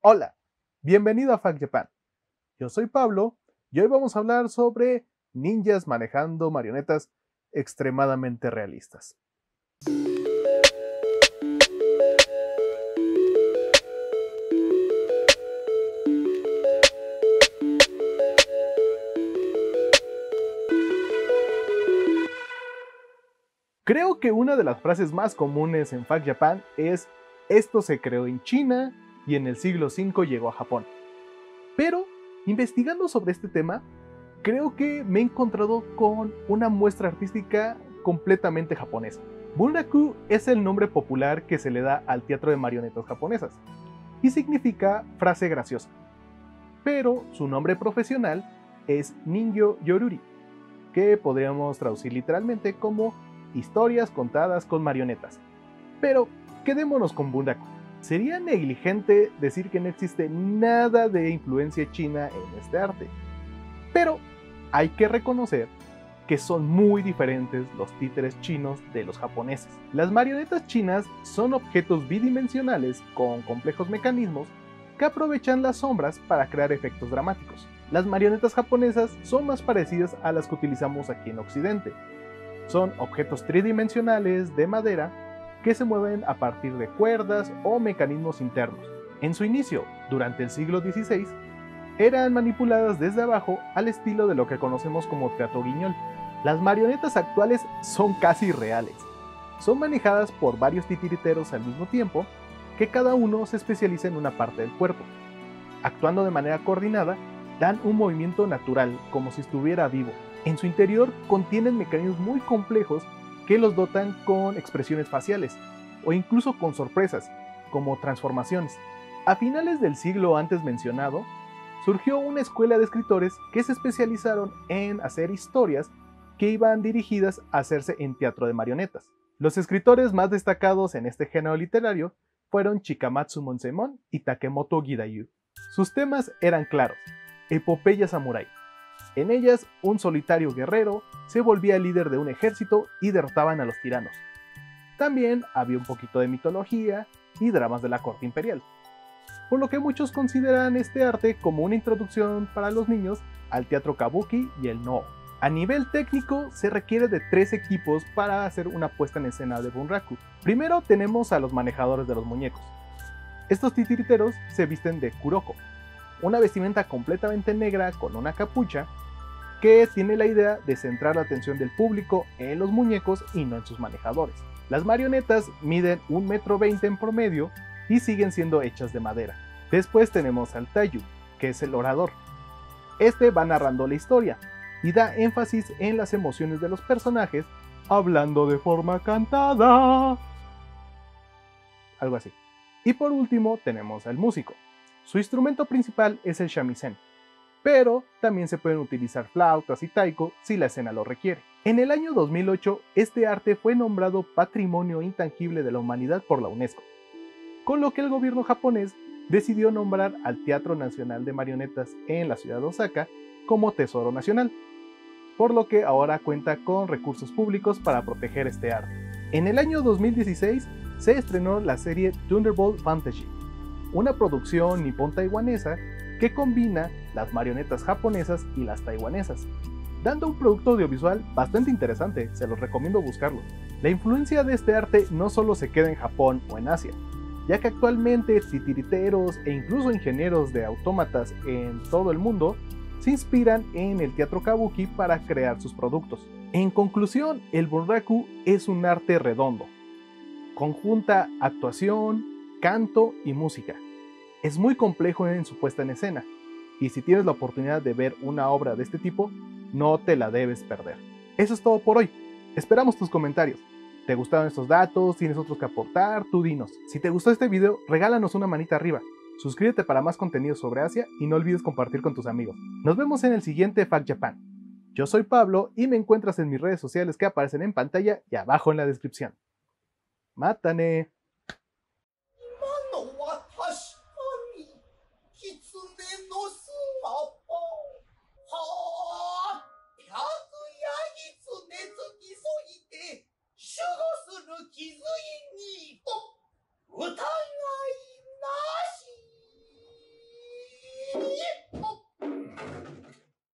Hola, bienvenido a Fact Japan. Yo soy Pablo y hoy vamos a hablar sobre ninjas manejando marionetas extremadamente realistas. Creo que una de las frases más comunes en Fact Japan es esto se creó en China y en el siglo V llegó a Japón. Pero, investigando sobre este tema, creo que me he encontrado con una muestra artística completamente japonesa. Bunraku es el nombre popular que se le da al teatro de marionetas japonesas y significa frase graciosa, pero su nombre profesional es Ningyo Yoruri, que podríamos traducir literalmente como historias contadas con marionetas. Pero quedémonos con Bunraku. Sería negligente decir que no existe nada de influencia china en este arte, pero hay que reconocer que son muy diferentes los títeres chinos de los japoneses. Las marionetas chinas son objetos bidimensionales con complejos mecanismos que aprovechan las sombras para crear efectos dramáticos. Las marionetas japonesas son más parecidas a las que utilizamos aquí en Occidente. Son objetos tridimensionales de madera que se mueven a partir de cuerdas o mecanismos internos. En su inicio, durante el siglo XVI, eran manipuladas desde abajo al estilo de lo que conocemos como teatro guiñol. Las marionetas actuales son casi reales. Son manejadas por varios titiriteros al mismo tiempo, que cada uno se especializa en una parte del cuerpo. Actuando de manera coordinada, dan un movimiento natural, como si estuviera vivo. En su interior contienen mecanismos muy complejos que los dotan con expresiones faciales, o incluso con sorpresas, como transformaciones. A finales del siglo antes mencionado, surgió una escuela de escritores que se especializaron en hacer historias que iban dirigidas a hacerse en teatro de marionetas. Los escritores más destacados en este género literario fueron Chikamatsu Monzaemon y Takemoto Gidayu. Sus temas eran claros: epopeya samurái. En ellas, un solitario guerrero se volvía el líder de un ejército y derrotaban a los tiranos. También había un poquito de mitología y dramas de la corte imperial, por lo que muchos consideran este arte como una introducción para los niños al teatro kabuki y el Noh. A nivel técnico, se requiere de 3 equipos para hacer una puesta en escena de Bunraku. Primero tenemos a los manejadores de los muñecos. Estos titiriteros se visten de kuroko, una vestimenta completamente negra con una capucha que tiene la idea de centrar la atención del público en los muñecos y no en sus manejadores. Las marionetas miden 1,20 m en promedio y siguen siendo hechas de madera. Después tenemos al Taiyu, que es el orador. Este va narrando la historia y da énfasis en las emociones de los personajes, hablando de forma cantada. Algo así. Y por último tenemos al músico. Su instrumento principal es el shamisen, pero también se pueden utilizar flautas y taiko si la escena lo requiere. En el año 2008, este arte fue nombrado Patrimonio Intangible de la Humanidad por la UNESCO, con lo que el gobierno japonés decidió nombrar al Teatro Nacional de Marionetas en la ciudad de Osaka como Tesoro Nacional, por lo que ahora cuenta con recursos públicos para proteger este arte. En el año 2016 se estrenó la serie Thunderbolt Fantasy, una producción nipón-taiwanesa que combina las marionetas japonesas y las taiwanesas, dando un producto audiovisual bastante interesante. Se los recomiendo buscarlo. La influencia de este arte no solo se queda en Japón o en Asia, ya que actualmente titiriteros e incluso ingenieros de autómatas en todo el mundo se inspiran en el teatro kabuki para crear sus productos. En conclusión, el Bunraku es un arte redondo. Conjunta actuación, canto y música. Es muy complejo en su puesta en escena, y si tienes la oportunidad de ver una obra de este tipo, no te la debes perder. Eso es todo por hoy. Esperamos tus comentarios. ¿Te gustaron estos datos? ¿Tienes otros que aportar? Tú dinos. Si te gustó este video, regálanos una manita arriba. Suscríbete para más contenido sobre Asia y no olvides compartir con tus amigos. Nos vemos en el siguiente Fact Japan. Yo soy Pablo y me encuentras en mis redes sociales que aparecen en pantalla y abajo en la descripción. ¡Mátane!